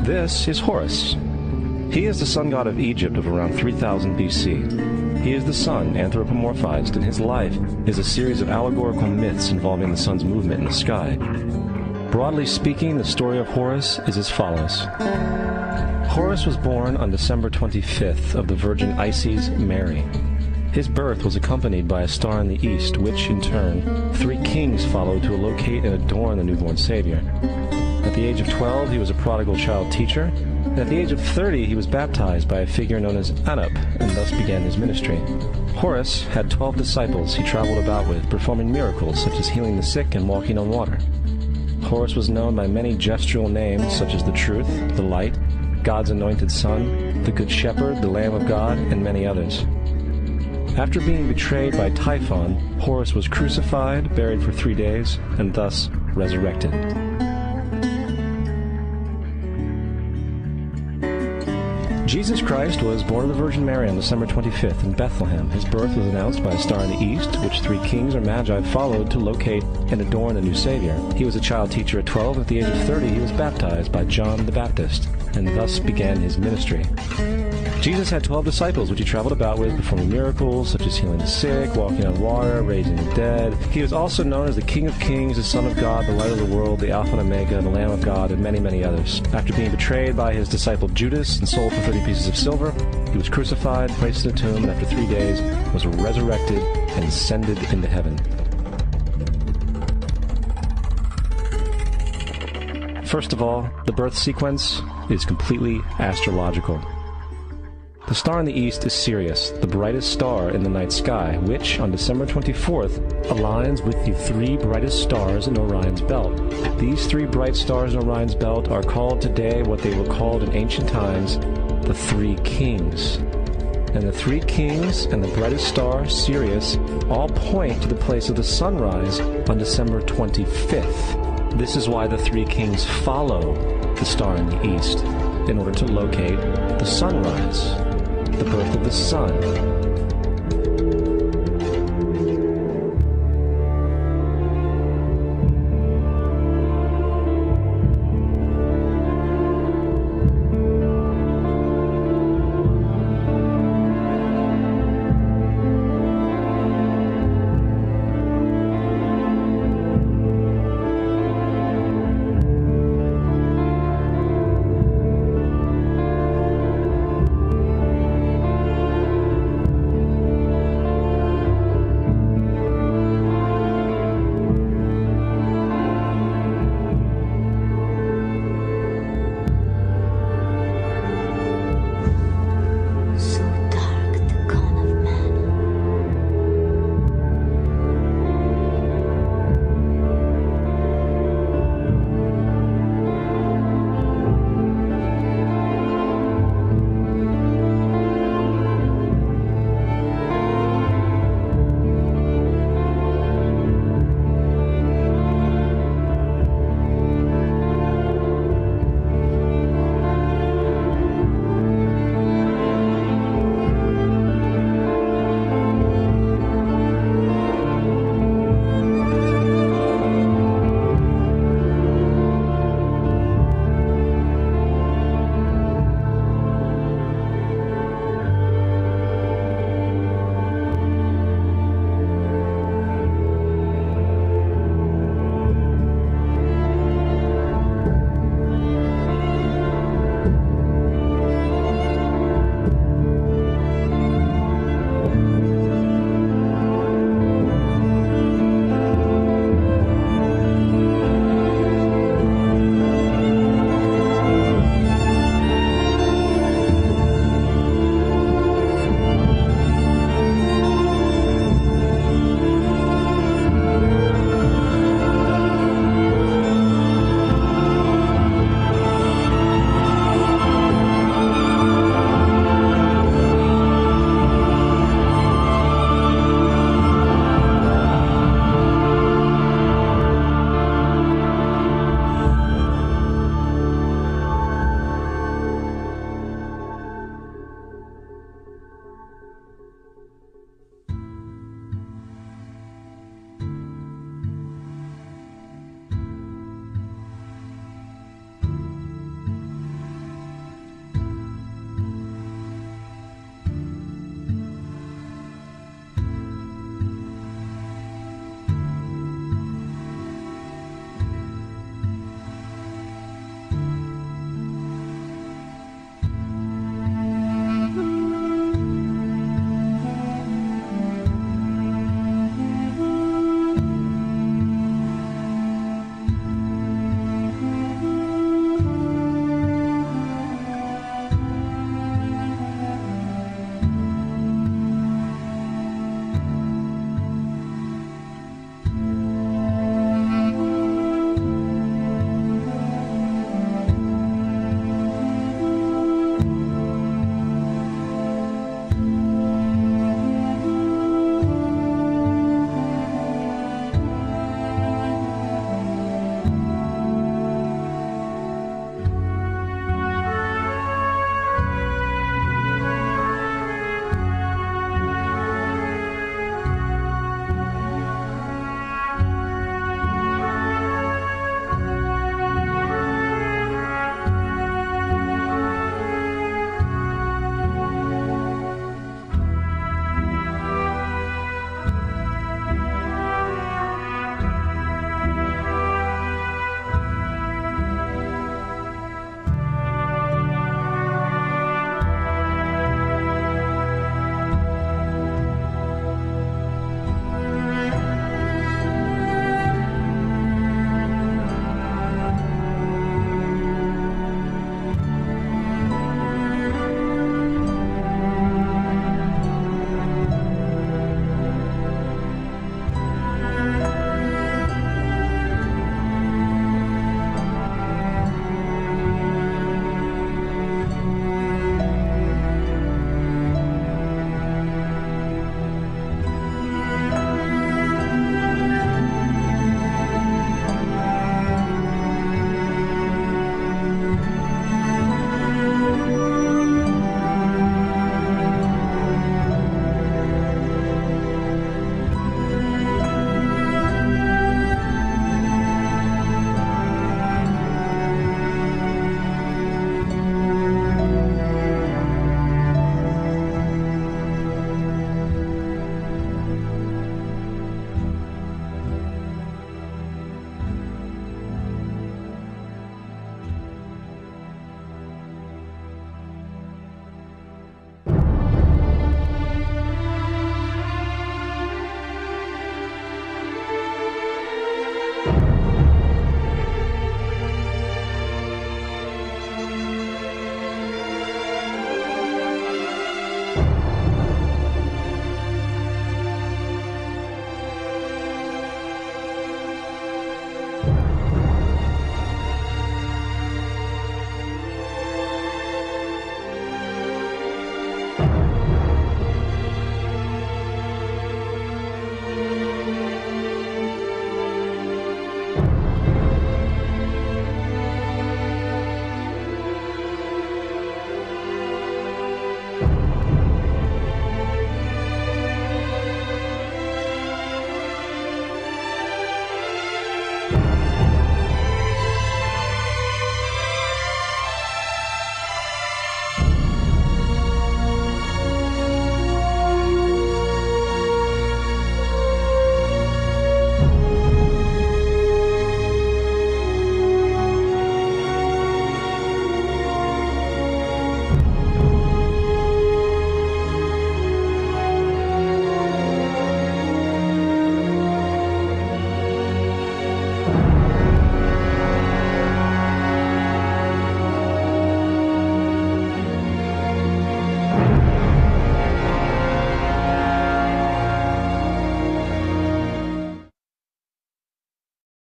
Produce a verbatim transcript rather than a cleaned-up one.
This is Horus. He is the sun god of Egypt of around three thousand B C. He is the sun anthropomorphized, and his life is a series of allegorical myths involving the sun's movement in the sky. Broadly speaking, the story of Horus is as follows. Horus was born on December twenty-fifth of the Virgin Isis Mary. His birth was accompanied by a star in the east, which, in turn, three kings followed to locate and adorn the newborn Savior. At the age of twelve, he was a prodigal child teacher, and at the age of thirty, he was baptized by a figure known as Anup, and thus began his ministry. Horus had twelve disciples he traveled about with, performing miracles such as healing the sick and walking on water. Horus was known by many gestural names such as the Truth, the Light, God's Anointed Son, the Good Shepherd, the Lamb of God, and many others. After being betrayed by Typhon, Horus was crucified, buried for three days, and thus resurrected. Jesus Christ was born of the Virgin Mary on December twenty-fifth in Bethlehem. His birth was announced by a star in the east, which three kings or magi followed to locate and adorn the new Savior. He was a child teacher at twelve. At the age of thirty, he was baptized by John the Baptist, and thus began his ministry. Jesus had twelve disciples, which he traveled about with, performing miracles such as healing the sick, walking on water, raising the dead. He was also known as the King of Kings, the Son of God, the Light of the World, the Alpha and Omega, the Lamb of God, and many, many others. After being betrayed by his disciple Judas and sold for thirty pieces of silver, he was crucified, placed in a tomb, and after three days was resurrected and ascended into heaven. First of all, the birth sequence is completely astrological. The star in the east is Sirius, the brightest star in the night sky, which, on December twenty-fourth, aligns with the three brightest stars in Orion's belt. These three bright stars in Orion's belt are called today what they were called in ancient times, the Three Kings. And the Three Kings and the brightest star, Sirius, all point to the place of the sunrise on December twenty-fifth. This is why the Three Kings follow the star in the east, in order to locate the sunrise, the birth of the sun.